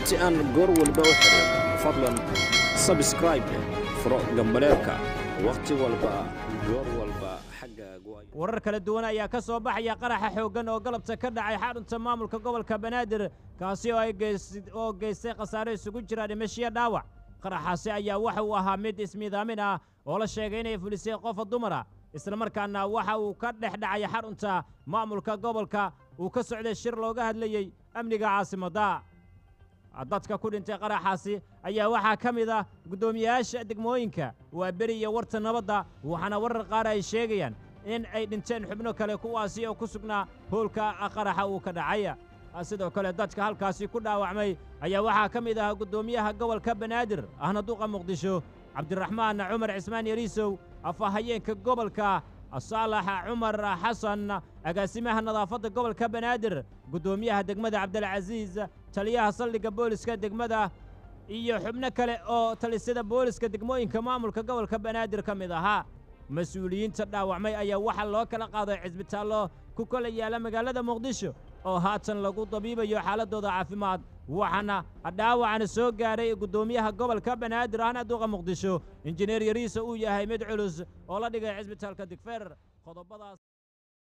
si aan goor walba u xiriirno fadlan subscribe furo gambaleelka waqti walba goor walba xaggaagu warar kala duwan ayaa ka soo baxaya qaraxa xooggan oo galabta ka dhacay xarunta maamulka gobolka Banaadir kaasi oo geystay khasaare isugu jira dhimasho dhaawac qaraxaasi ayaa waxa uu ahaa mid ismiidaamin ah oo la sheegay inay fulisay qof dumar ah isla markaana waxa uu ka dhex dhacay xarunta maamulka gobolka uu ka socday shir looga hadlayay amniga caasimadda dadka ku dhintay qaraxaasi ayaa waxaa ka mid ah gudoomiyaasha degmooyinka waa beri iyo warta nabadda waxaana warar qaar ay sheegayaan in ay dhinteen xubno kale kuwaasi oo ku sugnaa hoolka qaraxa uu ka dhacay sidoo kale dadka halkaasi ku dhaawacmay ayaa waxaa ka mid ah gudoomiyaha gobolka Banaadir ahna duqa Muqdisho Cabdiraxmaan Cumar Cismaan Yariisow afahayeenka gobolka Saalax Cumar Xasan agaasimaha nadaafadda gobolka Banaadir gudoomiyaha degmada Cabdilcasiis taliyaha saldhigga booliska degmada iyo xubno kale oo talisada booliska degmooyinka maamulka gobolka Banaadir ka mid ahaa mas'uuliyiinta dhaawacmay ayaa waxa loo kala qaaday cisbitaallo ku kala yaala magaalada Muqdisho oo haatan lagu dabiibayo xaaladooda caafimaad waxaana dhaawacana soo gaaray gudoomiyaha gobolka Banaadir ahna duqa Muqdisho injineer Yariisow uu yahay mid culus oo la dhigay cisbitaalka Digfeer qodobadaas